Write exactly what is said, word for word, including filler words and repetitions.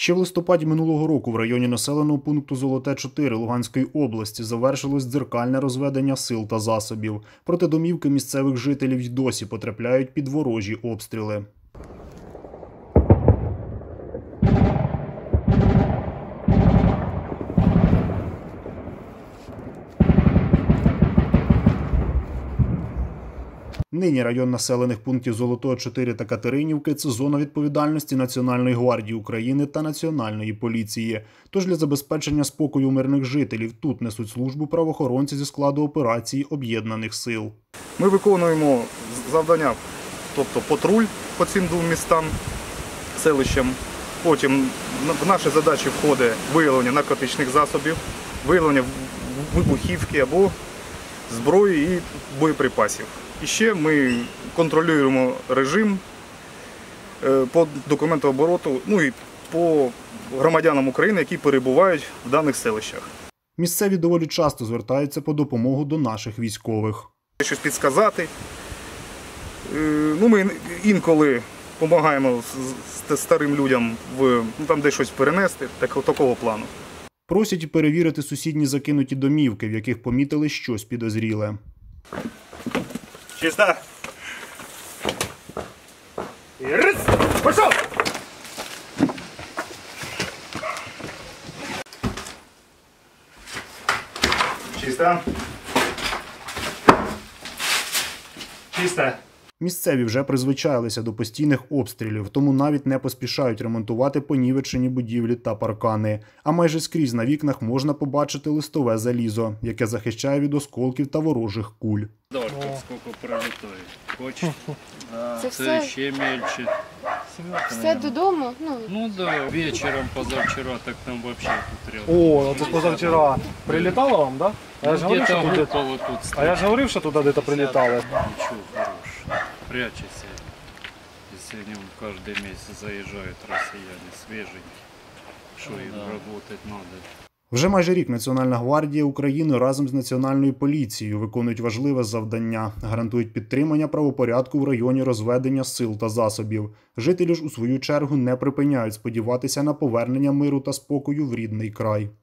Ще в листопаді минулого року в районі населеного пункту Золоте чотири Луганської області завершилось дзеркальне розведення сил та засобів. Проте домівки місцевих жителів й досі потрапляють під ворожі обстріли. Нині район населених пунктів Золотого чотири та Катеринівки – це зона відповідальності Національної гвардії України та Національної поліції. Тож для забезпечення спокою мирних жителів тут несуть службу правоохоронці зі складу операції Об'єднаних сил. Ми виконуємо завдання, тобто патруль по цим двом містам, селищам. Потім в наші задачі входить виявлення наркотичних засобів, виявлення вибухівки або зброї і боєприпасів. І ще ми контролюємо режим по документообороту, ну і по громадянам України, які перебувають в даних селищах. Місцеві доволі часто звертаються по допомогу до наших військових. Щось підказати. Ну, ми інколи допомагаємо старим людям в, ну, там, де щось перенести, так, такого плану. Просять перевірити сусідні закинуті домівки, в яких помітили щось підозріле. Чисто. І раз! Пішов! Чисто. Чисто. Місцеві вже призвичаїлися до постійних обстрілів, тому навіть не поспішають ремонтувати понівечені будівлі та паркани. А майже скрізь на вікнах можна побачити листове залізо, яке захищає від осколків та ворожих куль. Дорого, скільки пролітає. Хочеш? Це, Це все, ще мельче. все додому? Ну, Ну да, вечором позавчора так там взагалі тут рядом. О, ну це позавчора прилітало вам, да? А я ж говорив, що Где-то тут, выпало тут а стоит. я ж говорив, що туди десь прилітало. Ничего хорошего. Прячется. Если они каждый месяц заезжают россияне свеженькие. Что им работать надо. Вже майже рік Національна гвардія України разом з Національною поліцією виконують важливе завдання – гарантують підтримання правопорядку в районі розведення сил та засобів. Жителі ж у свою чергу не припиняють сподіватися на повернення миру та спокою в рідний край.